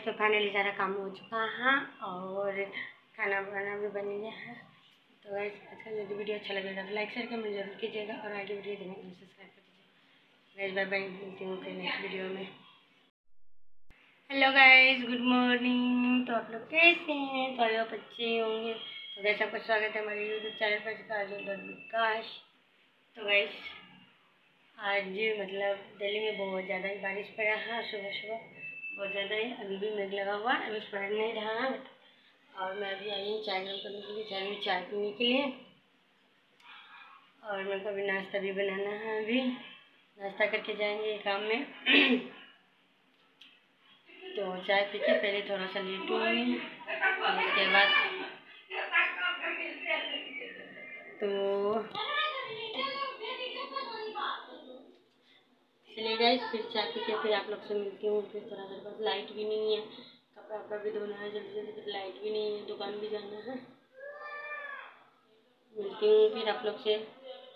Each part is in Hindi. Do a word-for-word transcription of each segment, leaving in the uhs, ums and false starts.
तो फाइनली सारा काम हो चुका है और खाना बनाना भी बन गया है। तो गाइस आज का यदि वीडियो अच्छा लगेगा तो लाइक शेयर कमेंट जरूर कीजिएगा और आगे वीडियो देखने के लिए सब्सक्राइब कर दीजिएगा। गाइस बाय बाय, मिलती हूँ फिर नेक्स्ट वीडियो में। Hello guys, good morning. तो आप लोग कैसे हैं? तो आप अच्छे होंगे। तो गाइस आपका स्वागत है हमारे यूट्यूब चैनल पर काजल डॉट विकास। तो गाइस आज मतलब दिल्ली में बहुत ज़्यादा ही बारिश पड़ा है, सुबह सुबह बहुत ज़्यादा ही। अभी भी मेघ लगा हुआ है, अभी पड़ नहीं रहा है। और मैं अभी आई हूँ चाय गर्म करने के लिए, चाय में चाय पीने के लिए। और मेरे को अभी नाश्ता भी बनाना है, अभी नाश्ता करके जाएंगे काम में। तो चाय पी के पहले थोड़ा सा लेटूँगी और उसके बाद तो चलिए गाइस फिर चाय पी के फिर आप लोग से मिलती हूँ। फिर थोड़ा देर बाद लाइट भी नहीं है, कपड़ा वपड़ा भी धोना है जल्दी जल्दी, फिर लाइट भी नहीं है, दुकान भी जाना है। मिलती हूँ फिर आप लोग से।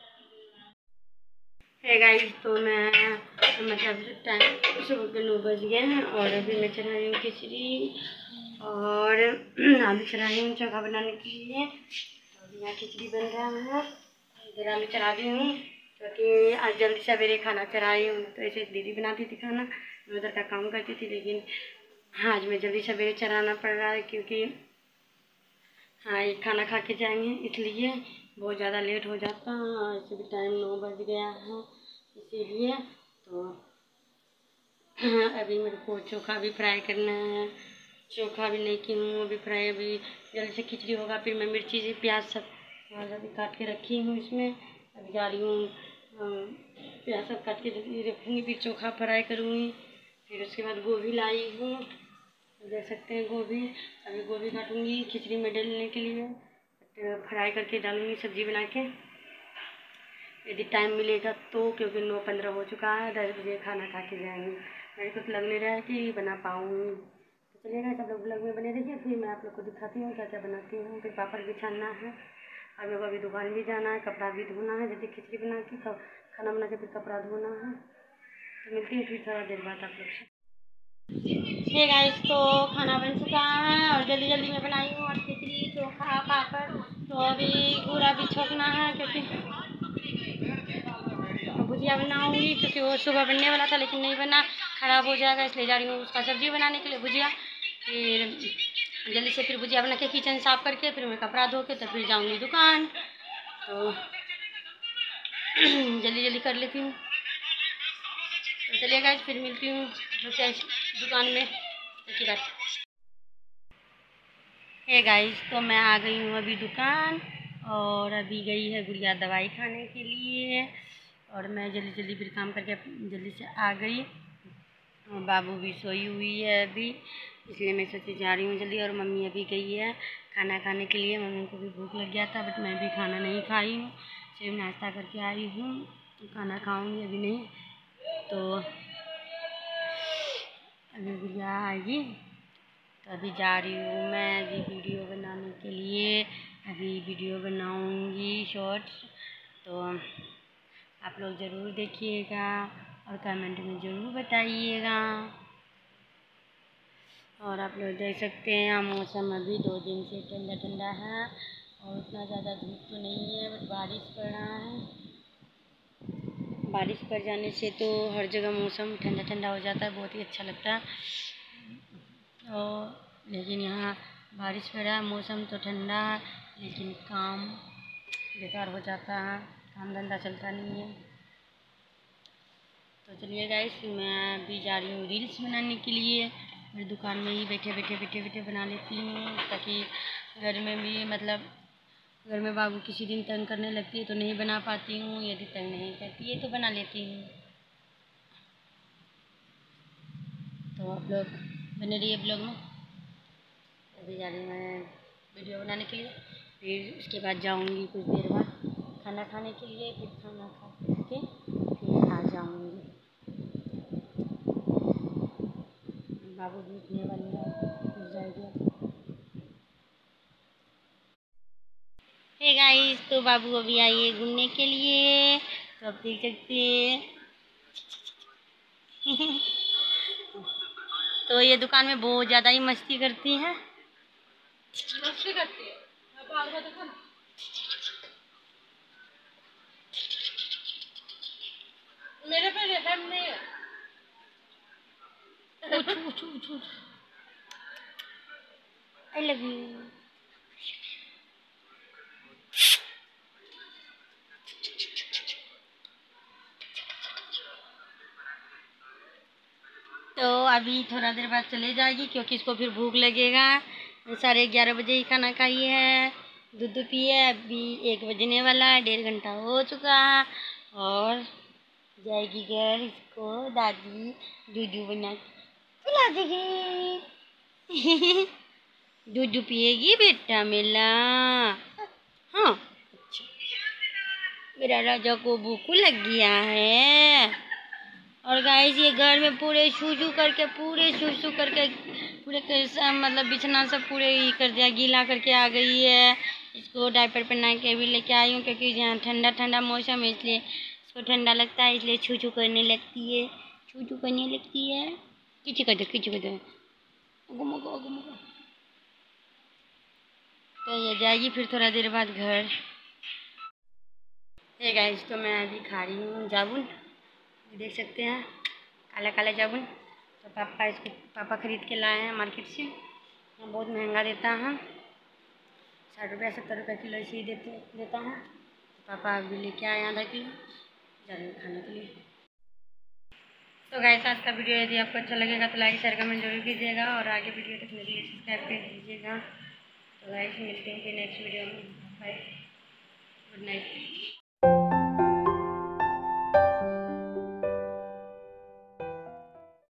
है गाइस तो मैं मतलब टाइम सुबह के नौ बज गए हैं और अभी मैं चढ़ा रही हूँ खिचड़ी और आलू चढ़ा रही हूँ चोखा बनाने के लिए। और यहाँ खिचड़ी बन रहा है, इधर आलू चढ़ा दी हूँ क्योंकि आज जल्दी सवेरे खाना चढ़ाई हूँ। तो ऐसे दीदी बनाती थी खाना, मैं उधर का काम करती थी, लेकिन हाँ आज मैं जल्दी सवेरे चढ़ाना पड़ रहा है क्योंकि हाँ ये खाना खा के जाएंगे, इसलिए बहुत ज़्यादा लेट हो जाता है। ऐसे भी टाइम नौ बज गया है, इसीलिए तो हाँ, अभी मेरे को चोखा भी फ्राई करना है। चोखा भी नहीं की हूँ अभी फ्राई, अभी जल्दी से खिचड़ी होगा। फिर मैं मिर्ची से प्याज सब अभी काट के रखी हूँ इसमें, अभी जा रही हूँ प्याज सब काट के रखूँगी, फिर चोखा फ्राई करूँगी। फिर उसके बाद गोभी लाई हूँ, देख सकते हैं गोभी, अभी गोभी काटूँगी खिचड़ी में डालने के लिए, फ्राई करके डालूँगी सब्ज़ी बना के यदि टाइम मिलेगा तो, क्योंकि नौ पंद्रह हो चुका है, दस बजे खाना खा के जाएंगे। मेरे को तो लग नहीं रहा है कि बना पाऊँगी। तो चलिएगा सब लोग ब्लॉग में बने रहिए, फिर मैं आप लोग को दिखाती हूँ क्या क्या बनाती हूँ। फिर पापड़ भी छानना है और मेरे को अभी दुकान भी जाना है, कपड़ा भी धोना है, जैसे खिचड़ी बना के खाना बना के फिर कपड़ा धोना है। तो मिलती हूँ फिर थोड़ा देर बाद आप लोग से। हे गाइस तो खाना बन चुका है और जल्दी जल्दी में बनाई हूँ और खिचड़ी चोखा पापड़। तो अभी पूरा भी छोकना है क्योंकि भुजिया बनाऊंगी, क्योंकि वो सुबह बनने वाला था लेकिन नहीं बना, ख़राब हो जाएगा, इसलिए जा रही हूँ उसका सब्ज़ी बनाने के लिए भुजिया। फिर जल्दी से फिर भुजिया बना के किचन साफ करके फिर मैं कपड़ा धो के तो फिर जाऊँगी दुकान। तो जल्दी जल्दी कर लेती हूँ। तो चलिए गाइस फिर मिलती हूँ दुकान में की बात। हे गाइस तो मैं आ गई हूँ अभी दुकान और अभी गई है गुड़िया दवाई खाने के लिए और मैं जल्दी जल्दी फिर काम करके जल्दी से आ गई। बाबू भी सोई हुई है अभी, इसलिए मैं सोची जा रही हूँ जल्दी। और मम्मी अभी गई है खाना खाने के लिए, मम्मी को भी भूख लग गया था बट मैं भी खाना नहीं खाई हूँ, सिर्फ नाश्ता करके आई हूँ, खाना खाऊँगी अभी नहीं। तो अभी गुड़िया आएगी तो अभी जा रही हूँ मैं अभी वीडियो बनाने के लिए, अभी वीडियो बनाऊँगी शॉर्ट्स। तो आप लोग ज़रूर देखिएगा और कमेंट में ज़रूर बताइएगा। और आप लोग देख सकते हैं यहाँ मौसम अभी दो दिन से ठंडा ठंडा है और उतना ज़्यादा धूप तो नहीं है, बट बारिश पड़ रहा है। बारिश पड़ जाने से तो हर जगह मौसम ठंडा ठंडा हो जाता है, बहुत ही अच्छा लगता है। और लेकिन यहाँ बारिश पड़ रहा है, मौसम तो ठंडा है लेकिन काम बेकार हो जाता है, काम धंधा चलता नहीं है। तो चलिए गाइस मैं भी जा रही हूँ रील्स बनाने के लिए, मेरी दुकान में ही बैठे बैठे बैठे बैठे बना लेती हूँ, ताकि घर में भी मतलब घर में बाबू किसी दिन तंग करने लगती है तो नहीं बना पाती हूँ, यदि तंग नहीं करती है तो बना लेती हूँ। तो आप लोग बने रहिए ब्लॉग में। अभी जा रही हूँ मैं वीडियो बनाने के लिए, फिर उसके बाद जाऊँगी कुछ देर बाद खाना खाने के लिए, फिर खाना खा के फिर आ जाऊँगी। बाबू भी उठने वाले हैं, फिर जाएंगे। हे गाइस तो बाबू अभी आई है घूमने के लिए, तो आप देख सकते हैं तो ये दुकान में बहुत ज़्यादा ही मस्ती करती हैं। मस्ती करती है। बाल का देखो ना। मेरे पे रहम नहीं है। उठ उठ उठ उठ। I love you. तो अभी थोड़ा देर बाद चले जाएगी क्योंकि इसको फिर भूख लगेगा। साढ़े ग्यारह बजे ही खाना खाई है, दूध पिए, अभी एक बजने वाला है, डेढ़ घंटा हो चुका है। और जाएगी घर, इसको दादी दूध बना के पिला देगी। दूध पिएगी बेटा मेला। हाँ अच्छा, मेरा राजा को भूख लग गया है। और गाइस ये घर में पूरे शूजू करके पूरे शूशू करके पूरे कैसा मतलब बिछना सब पूरे ही कर दिया, गीला करके आ गई है। इसको डायपर पहना के भी लेके आई हूँ क्योंकि यहाँ ठंडा ठंडा मौसम है, इसलिए इसको ठंडा लगता है, इसलिए छू करने लगती है, छू करने लगती है। किची कर दो किची कर दो। तो ये जाएगी फिर थोड़ा देर बाद घर। ये गाइस तो मैं अभी खा रही हूँ जामुन, देख सकते हैं काला काला जामुन। तो पापा इसको पापा ख़रीद के लाए हैं मार्केट से, यहाँ बहुत महंगा देता है, साठ रुपया सत्तर रुपये किलो ऐसे ही देते देता है। पापा अभी लेके आए आधा किलो जामुन खाने के लिए। तो गाइस आज का वीडियो यदि आपको अच्छा लगेगा तो लाइक शेयर कमेंट जरूर कीजिएगा और आगे वीडियो देखने के लिए सब्सक्राइब कर दीजिएगा। तो गाइस मिलते हैं फिर नेक्स्ट वीडियो में। Bye, good night.